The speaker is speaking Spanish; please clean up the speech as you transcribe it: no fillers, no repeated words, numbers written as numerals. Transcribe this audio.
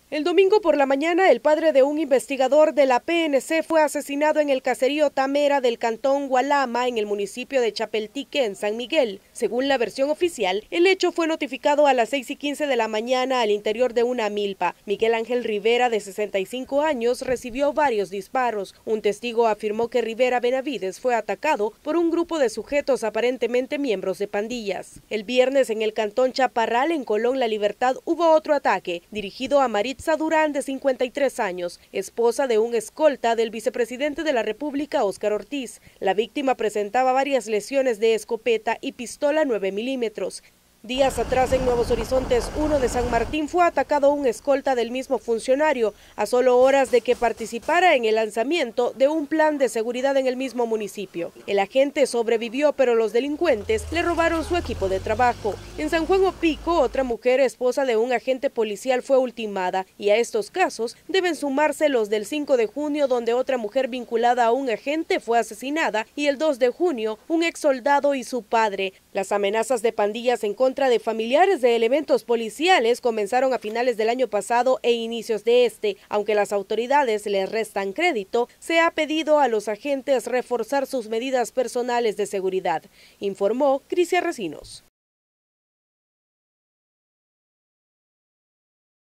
El domingo por la mañana, el padre de un investigador de la PNC fue asesinado en el caserío Tamera del cantón Gualama, en el municipio de Chapeltique, en San Miguel. Según la versión oficial, el hecho fue notificado a las 6:15 de la mañana al interior de una milpa. Miguel Ángel Rivera, de 65 años, recibió varios disparos. Un testigo afirmó que Rivera Benavides fue atacado por un grupo de sujetos aparentemente miembros de pandillas. El viernes, en el cantón Chaparral, en Colón La Libertad, hubo otro ataque, dirigido a Maritza Durán, de 53 años, esposa de un escolta del vicepresidente de la República, Óscar Ortiz. La víctima presentaba varias lesiones de escopeta y pistola 9 milímetros. Días atrás, en Nuevos Horizontes 1 de San Martín, fue atacado un escolta del mismo funcionario, a solo horas de que participara en el lanzamiento de un plan de seguridad en el mismo municipio. El agente sobrevivió, pero los delincuentes le robaron su equipo de trabajo. En San Juan Opico, otra mujer, esposa de un agente policial, fue ultimada, y a estos casos deben sumarse los del 5 de junio, donde otra mujer vinculada a un agente fue asesinada, y el 2 de junio, un ex soldado y su padre. Las amenazas de pandillas en contra de familiares de elementos policiales comenzaron a finales del año pasado e inicios de este. Aunque las autoridades les restan crédito, se ha pedido a los agentes reforzar sus medidas personales de seguridad, informó Crisia Recinos.